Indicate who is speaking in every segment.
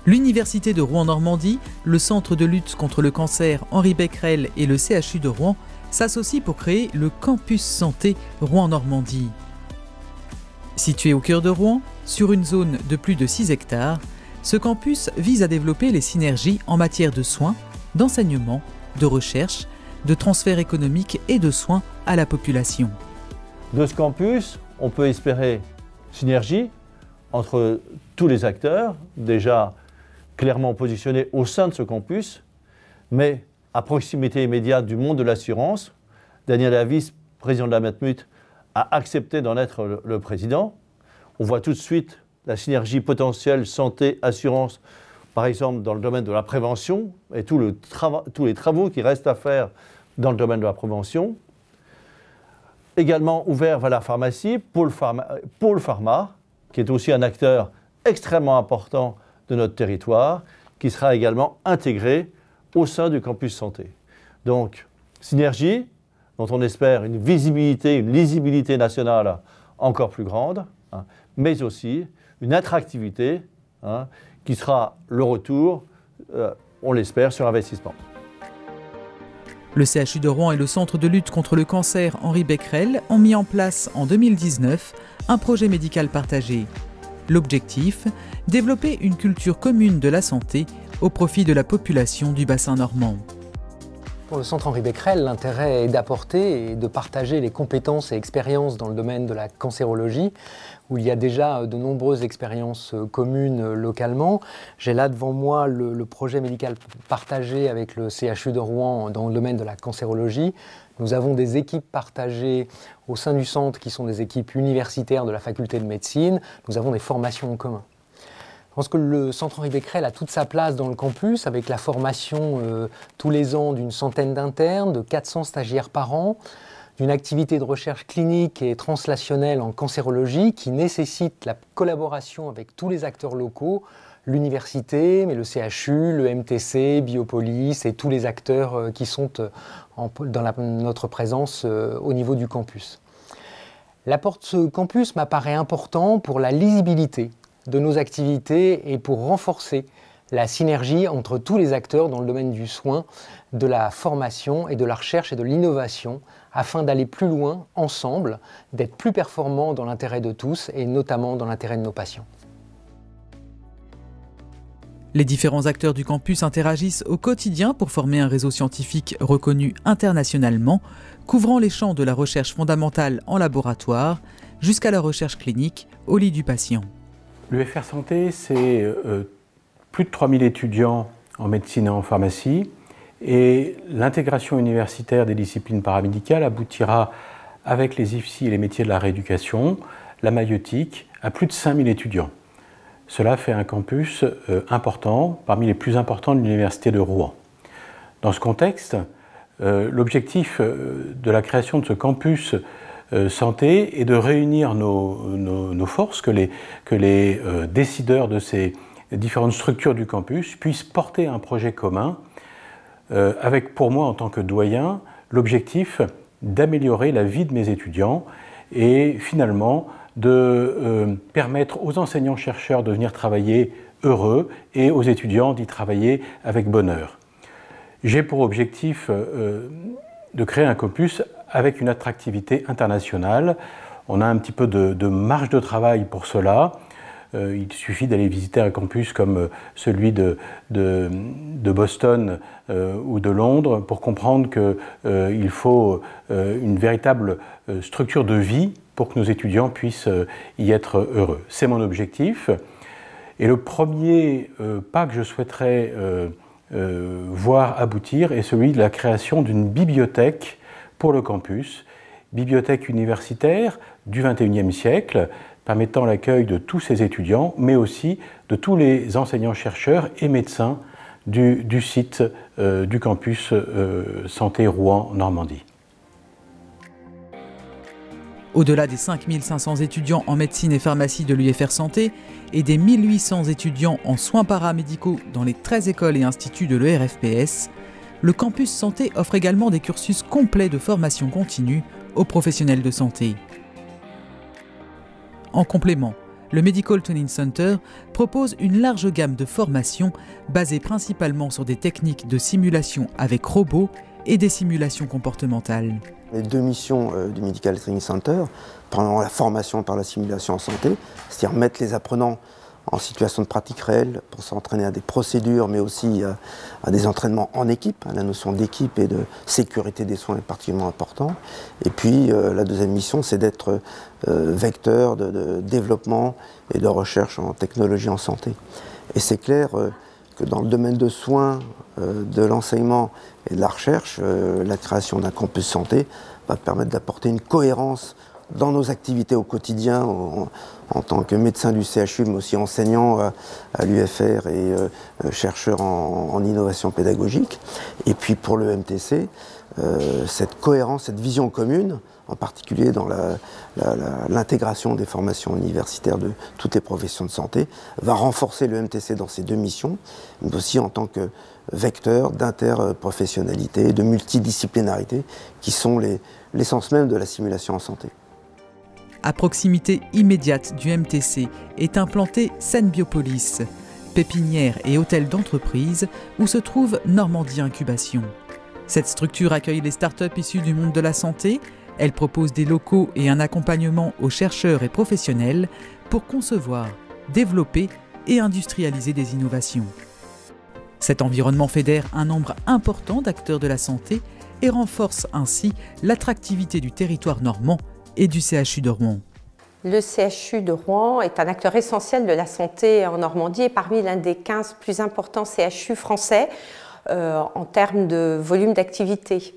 Speaker 1: L'Université de Rouen-Normandie, le Centre de lutte contre le cancer Henri Becquerel et le CHU de Rouen s'associent pour créer le Campus Santé Rouen-Normandie. Situé au cœur de Rouen, sur une zone de plus de 6 hectares, ce campus vise à développer les synergies en matière de soins, d'enseignement, de recherche, de transfert économique et de soins à la population.
Speaker 2: De ce campus, on peut espérer synergie entre tous les acteurs, déjà clairement positionnés au sein de ce campus, mais à proximité immédiate du monde de l'assurance. Daniel Avis, président de la Matmut, a accepté d'en être le président. On voit tout de suite la synergie potentielle santé-assurance, par exemple dans le domaine de la prévention, et tous les travaux qui restent à faire dans le domaine de la prévention. Également ouvert vers la pharmacie, Pôle Pharma, qui est aussi un acteur extrêmement important de notre territoire, qui sera également intégré au sein du campus santé. Donc, synergie, dont on espère une visibilité, une lisibilité nationale encore plus grande, mais aussi une attractivité qui sera le retour, on l'espère, sur investissement.
Speaker 1: Le CHU de Rouen et le Centre de lutte contre le cancer Henri Becquerel ont mis en place en 2019 un projet médical partagé. L'objectif, développer une culture commune de la santé au profit de la population du bassin normand.
Speaker 3: Pour le Centre Henri Becquerel, l'intérêt est d'apporter et de partager les compétences et expériences dans le domaine de la cancérologie, où il y a déjà de nombreuses expériences communes localement. J'ai là devant moi le projet médical partagé avec le CHU de Rouen dans le domaine de la cancérologie. Nous avons des équipes partagées au sein du centre qui sont des équipes universitaires de la faculté de médecine. Nous avons des formations en commun. Je pense que le Centre Henri Becquerel a toute sa place dans le campus avec la formation tous les ans d'une centaine d'internes, de 400 stagiaires par an, d'une activité de recherche clinique et translationnelle en cancérologie qui nécessite la collaboration avec tous les acteurs locaux, l'université, mais le CHU, le MTC, Biopolis et tous les acteurs qui sont dans notre présence au niveau du campus. L'apport de ce campus m'apparaît important pour la lisibilité de nos activités et pour renforcer la synergie entre tous les acteurs dans le domaine du soin, de la formation et de la recherche et de l'innovation afin d'aller plus loin ensemble, d'être plus performants dans l'intérêt de tous et notamment dans l'intérêt de nos patients.
Speaker 1: Les différents acteurs du campus interagissent au quotidien pour former un réseau scientifique reconnu internationalement, couvrant les champs de la recherche fondamentale en laboratoire jusqu'à la recherche clinique au lit du patient.
Speaker 4: L'UFR Santé, c'est plus de 3000 étudiants en médecine et en pharmacie, et l'intégration universitaire des disciplines paramédicales aboutira, avec les IFSI et les métiers de la rééducation, la maïeutique, à plus de 5000 étudiants. Cela fait un campus important, parmi les plus importants de l'Université de Rouen. Dans ce contexte, l'objectif de la création de ce campus santé est de réunir nos forces, que les décideurs de ces différentes structures du campus puissent porter un projet commun avec, pour moi, en tant que doyen, l'objectif d'améliorer la vie de mes étudiants et finalement de permettre aux enseignants-chercheurs de venir travailler heureux et aux étudiants d'y travailler avec bonheur. J'ai pour objectif de créer un campus avec une attractivité internationale. On a un petit peu de marge de travail pour cela. Il suffit d'aller visiter un campus comme celui de Boston ou de Londres pour comprendre qu'il faut une véritable structure de vie pour que nos étudiants puissent y être heureux. C'est mon objectif. Et le premier pas que je souhaiterais voir aboutir est celui de la création d'une bibliothèque pour le campus, bibliothèque universitaire du XXIe siècle, permettant l'accueil de tous ces étudiants, mais aussi de tous les enseignants-chercheurs et médecins du site du campus Santé Rouen-Normandie.
Speaker 1: Au-delà des 5500 étudiants en médecine et pharmacie de l'UFR Santé et des 1800 étudiants en soins paramédicaux dans les 13 écoles et instituts de l'ERFPS, le campus santé offre également des cursus complets de formation continue aux professionnels de santé. En complément, le Medical Training Center propose une large gamme de formations basées principalement sur des techniques de simulation avec robots et des simulations comportementales.
Speaker 5: Les deux missions du Medical Training Center, pendant la formation par la simulation en santé, c'est-à-dire mettre les apprenants en situation de pratique réelle pour s'entraîner à des procédures, mais aussi à des entraînements en équipe. La notion d'équipe et de sécurité des soins est particulièrement importante. Et puis la deuxième mission, c'est d'être vecteur de développement et de recherche en technologie en santé. Et c'est clair que dans le domaine de soins, de l'enseignement et de la recherche, la création d'un campus santé va permettre d'apporter une cohérence dans nos activités au quotidien, en tant que médecin du CHU, mais aussi enseignant à l'UFR et chercheur en innovation pédagogique. Et puis pour le MTC, cette cohérence, cette vision commune, en particulier dans l'intégration des formations universitaires de toutes les professions de santé, va renforcer le MTC dans ses deux missions, mais aussi en tant que vecteur d'interprofessionnalité, de multidisciplinarité, qui sont l'essence même de la simulation en santé.
Speaker 1: À proximité immédiate du MTC est implanté Senbiopolis, pépinière et hôtel d'entreprise où se trouve Normandie Incubation. Cette structure accueille les startups issues du monde de la santé. Elle propose des locaux et un accompagnement aux chercheurs et professionnels pour concevoir, développer et industrialiser des innovations. Cet environnement fédère un nombre important d'acteurs de la santé et renforce ainsi l'attractivité du territoire normand et du CHU de Rouen.
Speaker 6: Le CHU de Rouen est un acteur essentiel de la santé en Normandie et parmi l'un des 15 plus importants CHU français en termes de volume d'activité.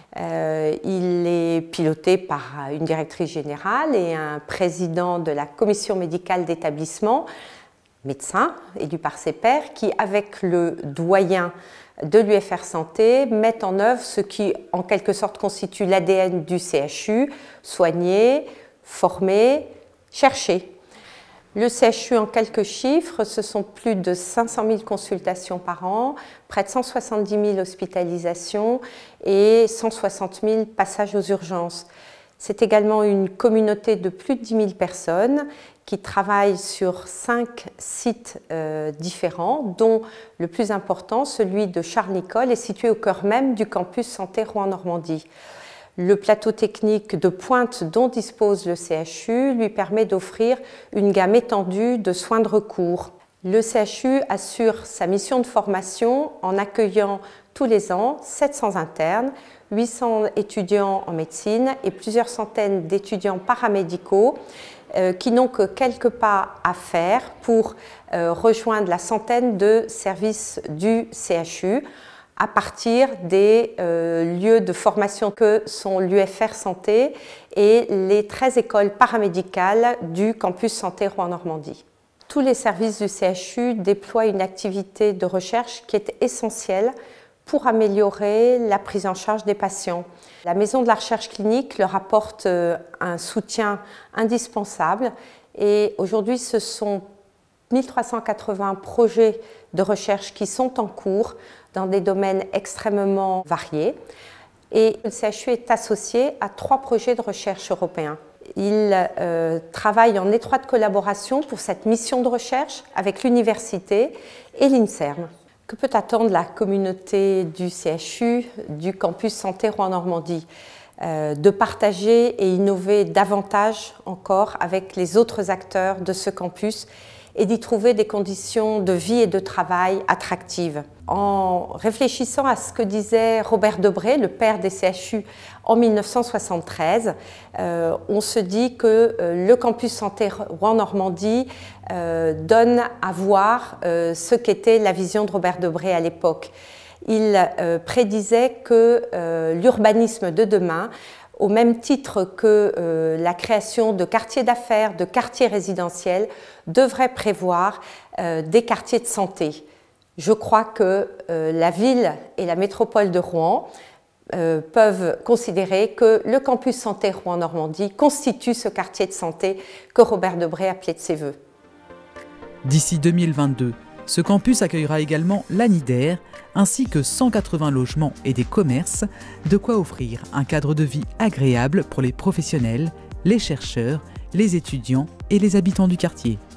Speaker 6: Il est piloté par une directrice générale et un président de la commission médicale d'établissement, médecin élu par ses pairs, qui avec le doyen de l'UFR Santé mettent en œuvre ce qui en quelque sorte constitue l'ADN du CHU, soigner, former, chercher. Le CHU en quelques chiffres, ce sont plus de 500 000 consultations par an, près de 170 000 hospitalisations et 160 000 passages aux urgences. C'est également une communauté de plus de 10 000 personnes qui travaillent sur 5 sites différents, dont le plus important, celui de Charles-Nicolle, est situé au cœur même du campus Santé Rouen-Normandie. Le plateau technique de pointe dont dispose le CHU lui permet d'offrir une gamme étendue de soins de recours. Le CHU assure sa mission de formation en accueillant tous les ans 700 internes, 800 étudiants en médecine et plusieurs centaines d'étudiants paramédicaux qui n'ont que quelques pas à faire pour rejoindre la centaine de services du CHU à partir des lieux de formation que sont l'UFR Santé et les 13 écoles paramédicales du campus Santé Rouen-Normandie. Tous les services du CHU déploient une activité de recherche qui est essentielle pour améliorer la prise en charge des patients. La Maison de la recherche clinique leur apporte un soutien indispensable et aujourd'hui ce sont 1380 projets de recherche qui sont en cours dans des domaines extrêmement variés. Et le CHU est associé à 3 projets de recherche européens. Il travaille en étroite collaboration pour cette mission de recherche avec l'université et l'INSERM. Que peut attendre la communauté du CHU, du campus Santé Rouen-Normandie? De partager et innover davantage encore avec les autres acteurs de ce campus et d'y trouver des conditions de vie et de travail attractives. En réfléchissant à ce que disait Robert Debré, le père des CHU, en 1973, on se dit que le campus Santé Rouen-Normandie donne à voir ce qu'était la vision de Robert Debré à l'époque. Il prédisait que l'urbanisme de demain, au même titre que la création de quartiers d'affaires, de quartiers résidentiels, devrait prévoir des quartiers de santé. Je crois que la ville et la métropole de Rouen peuvent considérer que le campus Santé Rouen-Normandie constitue ce quartier de santé que Robert Debré appelait de ses voeux.
Speaker 1: D'ici 2022, ce campus accueillera également l'ANIDER, ainsi que 180 logements et des commerces, de quoi offrir un cadre de vie agréable pour les professionnels, les chercheurs les étudiants et les habitants du quartier.